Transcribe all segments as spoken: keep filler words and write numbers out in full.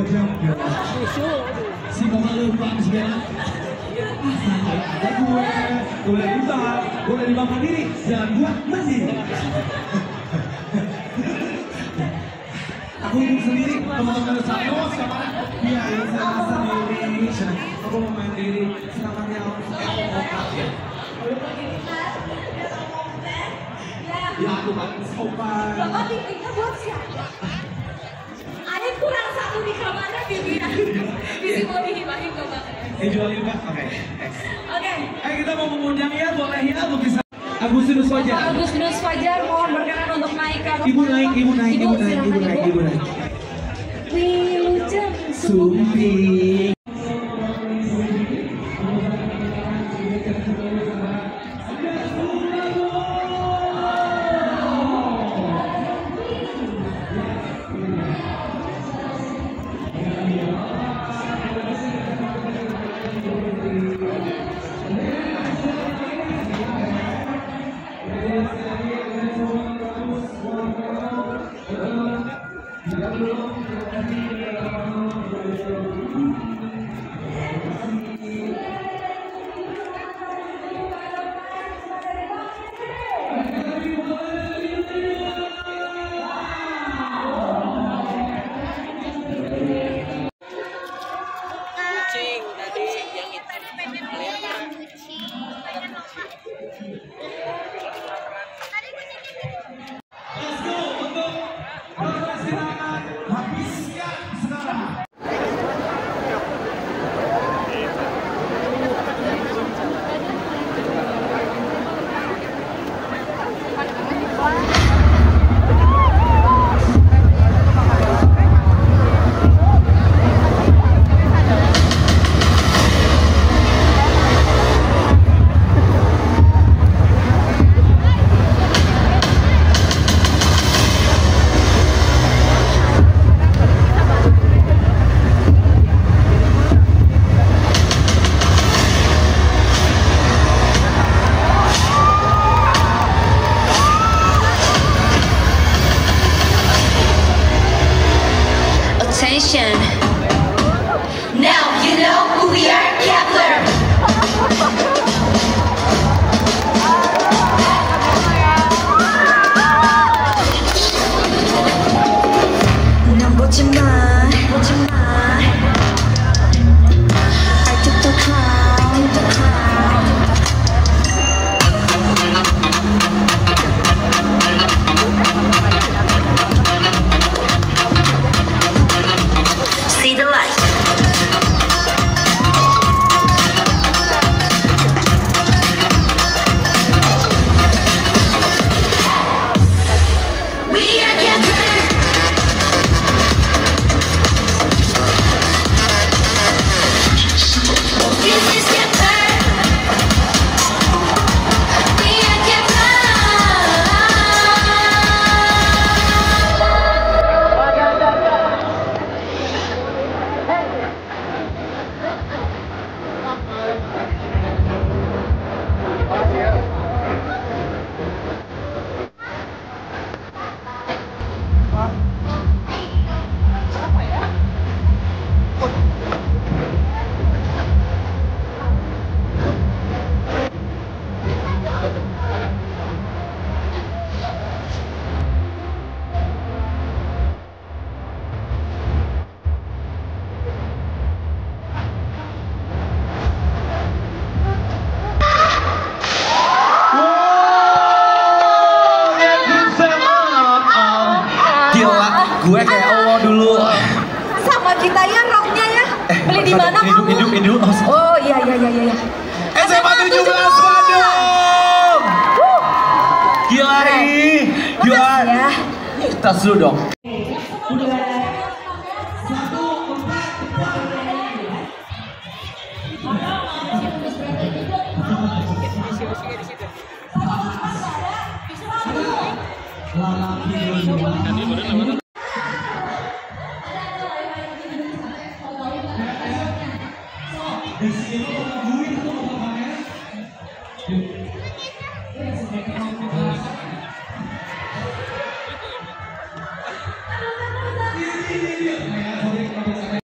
jaga. Si bapak lupa segala. Santai aja gue, boleh dibang, boleh dibang mandiri, dan buat mandiri. Aku hidup sendiri, teman-teman saya, oh siapa? Iya, ya saya sendiri. Aku mau mandiri, selamanya ya. Ya aku kan sopan. Bapak tingginya buat siapa? Ada kurang satu di kamarnya Bibi ya. Bibi mau dihibahin ke Bapak. Eh jualin Pak? Oke. Oke. Eh kita mau mengundang ya, boleh ya untuk bisa. Agustinus Fajar. Agustinus Fajar mohon berkenan untuk naik ke atas. Ibu naik, ibu naik, ibu naik, ibu naik, ibu naik. Wilujeng Sumping. Attention. Now you know who we are, Kepler. 넌 보지 마, 보지 마. I took the crown, the crown. See the light. We are Kepler. This is Kepler. We are Kepler. Gue kayak Allah dulu. Sama kita ya roknya ya. Eh, Beli di mana hidup, kamu? hidup, hidup. Oh iya iya iya iya. S M A tujuh belas Bandung. Gila nih. Gila. Ya. Tas dulu dong. Di sini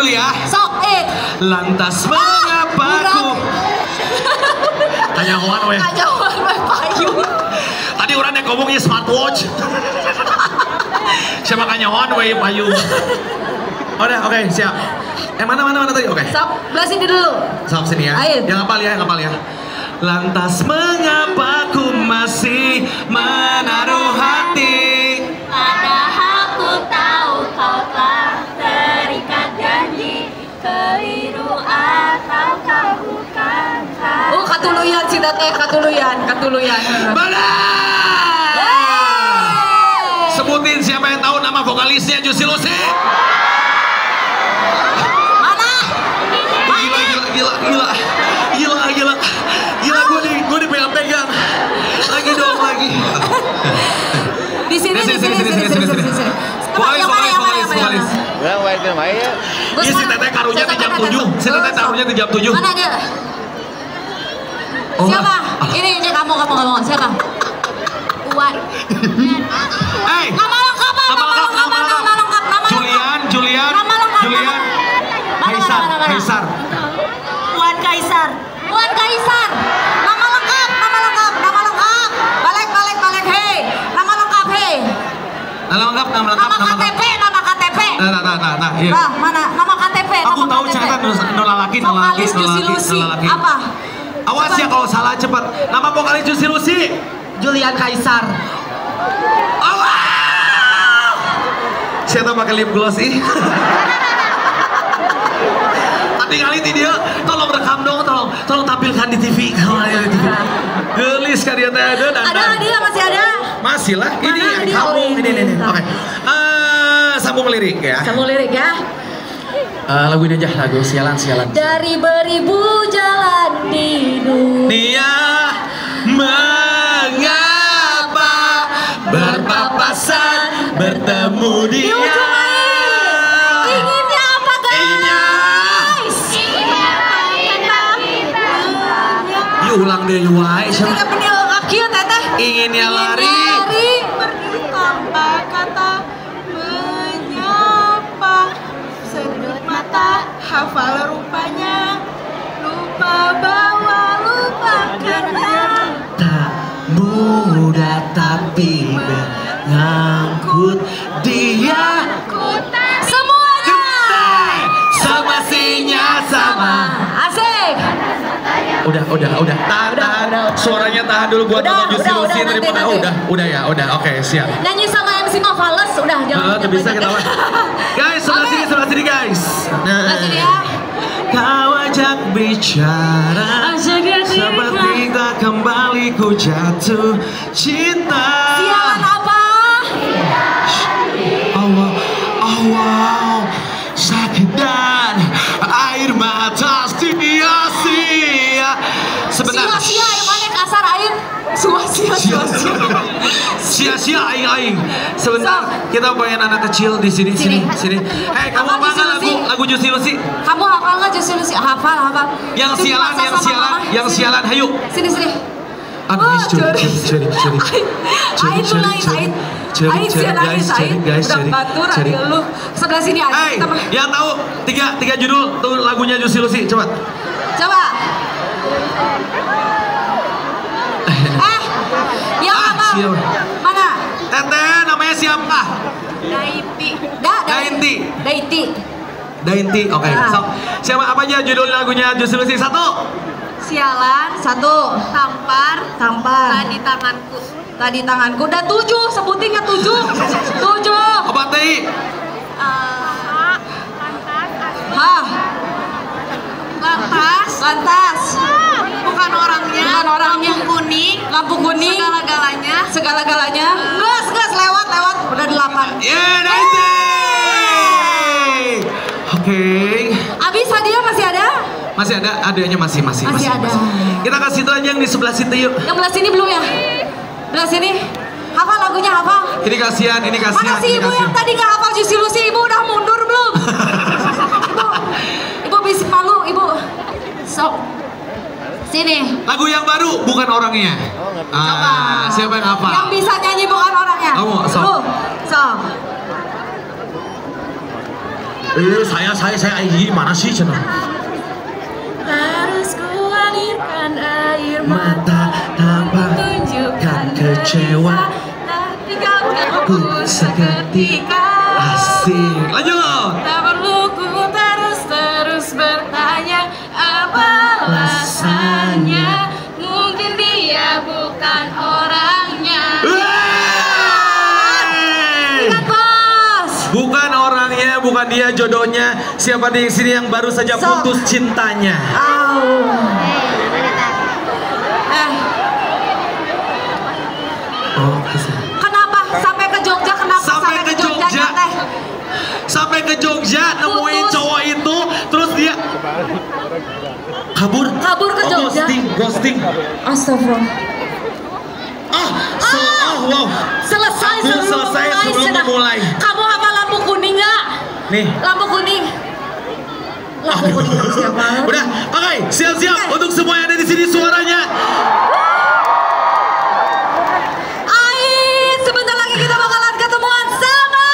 Julia. Sok, eh. Lantas mengapa ku kanyahoan weh. Kanyahoan weh payu. Tadi orang yang ngomongnya smartwatch. Siapa kanyahoan weh payu. Udah, oke, okay, siap. Eh mana mana mana tadi? Oke. Okay. Sok, belah sini dulu. Sok sini ya. Ayo. Yang hafal ya, yang hafal ya. Lantas mengapa ku masih menaruh hati? Padahal ku tahu kau telah terikat janji, keliru atau kau bukan. Oh, katuluyan sih teh, katuluyan, katuluyan. Benar. Sebutin siapa yang tahu nama vokalisnya Juicy Lucy? Mana? Gila, gila, gila, gila, gila, gila, gila, gue di, gue dipegang-pegang. Lagi dong, lagi. Di sini, di sini, di sini, di sini. Vokalis, vokalis, vokalis, vokalis. Udah, main ke main ya. Iya, si Teteh karunya di jam tujuh. Si Teteh taruhnya di jam tujuh. Mana dia? Oh. Siapa? Ini, ini kamu, kamu, kamu. Siapa? Uwan. Hey. Nama lengkap, nama lengkap, nama lengkap, nama lengkap. Julian, Julian, Nama lengkap, Julian. Kaisar, Kaisar. Uwan Kaisar. Uwan Kaisar. Nama lengkap, nama lengkap, nama lengkap. Balik, balik, balik. Hei, nama lengkap, hei. Nama lengkap, nama lengkap, Nama K T P, nama K T P. Nah, nah, nah, nah, nah, iya. Nah, mana? Nama K T P. Aku nama tahu K T P. cerita nol laki, nol laki, Vokalis nol Juicy laki, Lucy. nol laki. Apa? Awas ya kalau salah cepat. Nama vokalis Juicy Lucy. Julian Kaisar. Awas! Siapa pakai lip gloss ih? Tadi kali ini dia, tolong rekam dong, tolong, tolong tampilkan di T V. Kalau ada di T V. Gelis kalian teh ada dan Ada hadiah, masih ada. masih lah. Ini Mana yang dia? kamu, Oh, ini, ini, ini. ini. Oke. Eh, sambung lirik ya. Sambung lirik ya. Eh, lagu ini aja, lagu sialan sialan. Dari beribu jalan di dunia, Dia mengapa berpapasan bertemu di dia. ujung air. Inginnya apa guys? Inginnya Yuk ulang deh wae. Kita penil kieu teteh. Inginnya lari. Lari pergi tanpa kata menyapa. Sedut mata hafal rupanya, lupa bawa lupa karena Tak mudah tapi mengangkut dia. semuanya Semestinya sama. asik. Udah, udah, udah. Tahan, Udah, tahan. udah. Suaranya tahan dulu buat Udah, nonton Juicy udah, Lucy udah, nanti, daripada nanti. udah, udah ya, udah. Oke, siap. Nyanyi sama M C mah fales udah jangan. Eh, tuh bisa kita banyak. Guys, sebelah Oke. sini, sebelah sini guys. Sebelah sini ya. Kau ajak bicara, Ajak bicara. seperti tak kembali ku jatuh cinta. Sialan apa? Allah, Allah, sakit dan air mata sia-sia. Sebentar. Sia-sia yang mana kasar air? Sia-sia, sia-sia. Sia-sia aing-aing. Sebentar, kita pengen anak kecil di sini, sini, sini. Eh, kamu Hafal apa Juicy lagu Lucy? lagu Juicy Lucy? Kamu hafal nggak Juicy Lucy? Hafal, hafal. Yang Itu sialan, dimasak yang sama sialan, mama. yang Sini. sialan, hayu. Sini, sini. Aduh, Oh, curi, curi. curi, curi, curi. Curi, Ain lu curi, nangis, curi. Ain. Curi, Ain curi, sih nangis, guys, curi, Ain. guys, Udah curi. batur, Curi. ayo lu. Sebelah sini Ain. Hey, Kita mah. yang tahu tiga tiga judul tuh lagunya Juicy Lucy, coba. Coba. Eh, yang Ah, apa? siapa? Mana? Teteh, namanya siapa? Daiti. Da, Dainti. Daiti. Dainti, oke. Ah. So, siapa apa aja judul lagunya Juicy Lucy? Satu. Sialan. Satu. Tampar. Tampar. Tadi tanganku. Tadi tanganku. Udah tujuh, sebutin nggak tujuh? Tujuh. Obat teh. Hah? Lantas. Lantas. Bukan orangnya. Bukan orangnya. Lampu kuning. Lampu kuning. Segala-galanya. Segala-galanya. Gas, gas lewat, lewat. Udah delapan. Yeah, Dainti. Oke. Abis hadiah masih ada? Masih ada, adanya masih, masih, Masih ada. Kita kasih itu aja yang di sebelah situ yuk. Yang belah sini belum ya? Belah sini. Hafal lagunya hafal. Ini kasihan, ini kasihan. Mana sih ini ibu kasihan. yang tadi nggak hafal Juicy Lucy? Ibu udah mundur belum? Ibu, ibu bisik malu, ibu. Sok. Sini. Lagu yang baru bukan orangnya. Ah, siapa yang hafal? Yang bisa nyanyi bukan orangnya. Kamu, sok. Lu, sok. Eh, saya, saya, saya, ini mana sih cenah? Harus kualirkan air Mata tanpa tunjukkan kecewa, tapi kau aku seketika. asik. Lanjut. Tak perlu ku terus-terus bertanya apa alasannya. Mungkin dia bukan orangnya. Ingat bos. Bukan orangnya, bukan dia jodohnya. Siapa di sini yang baru saja So. putus cintanya? Eh, Oh, bisa. kenapa sampai ke Jogja? Kenapa Sampai ke Jogja. teh? Sampai ke Jogja nemuin Putus. cowok itu, terus dia kabur. Kabur ke Oh, Jogja. ghosting, ghosting. Astagfirullah. Ah, so, oh, wow. Selesai Aku sebelum selesai memulai. sebelum Sudah. memulai. Kamu hafal lampu kuning nggak? Nih. Lampu kuning. Lampu kuning siapa? Udah, oke, siap-siap Oke. untuk semua yang ada di sini suaranya. Ais, sebentar lagi kita bakalan ketemuan sama.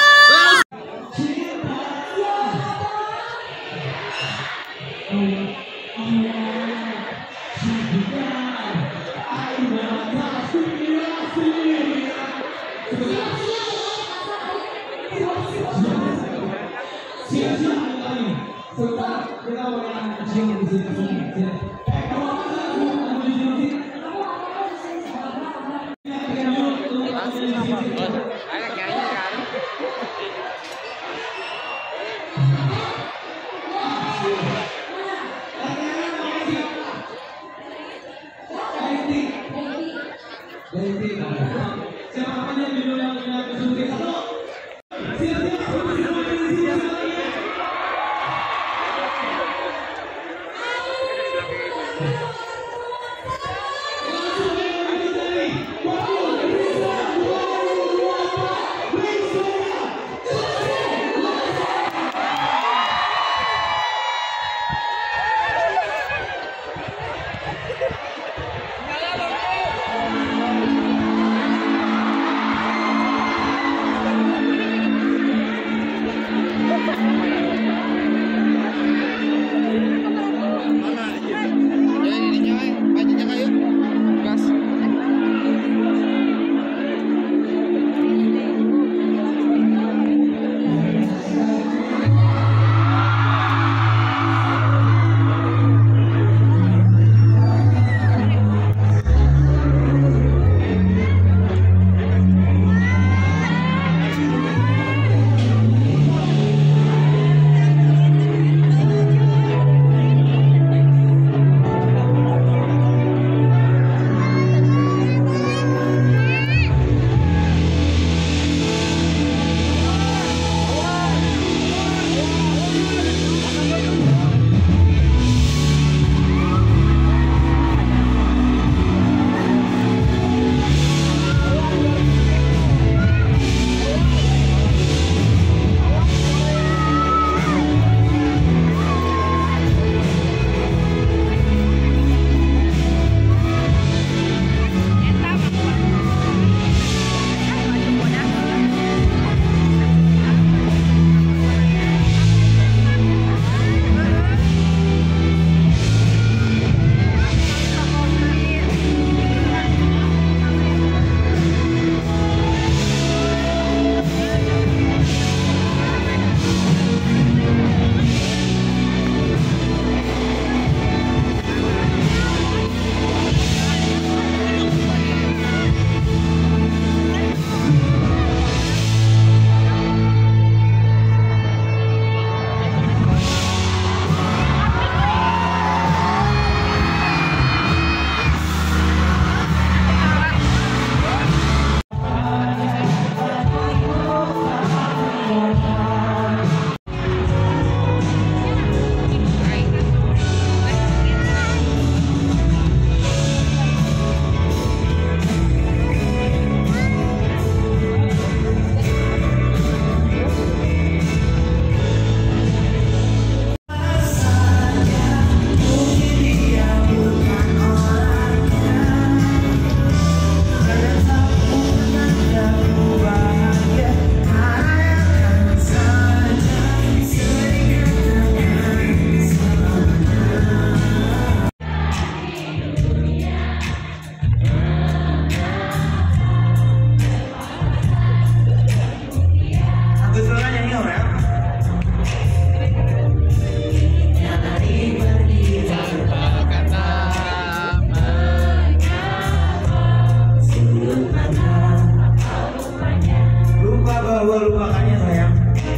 lupakannya sayang.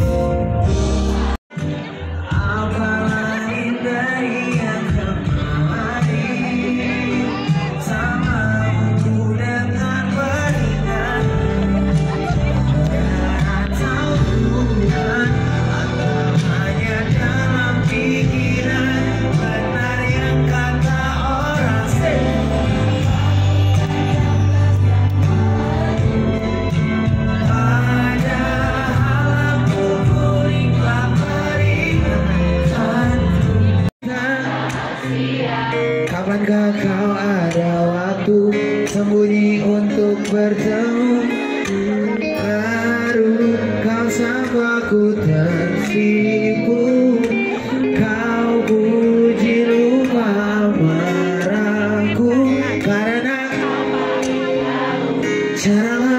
Apalagi dari yang kemarin sama aku dengan berikan atau bukan atau hanya dalam pikiran benar yang kata orang kapankah kau ada waktu sembunyi untuk bertemu, baru kau sapa ku tersipu, kau puji lupa marahku karena cara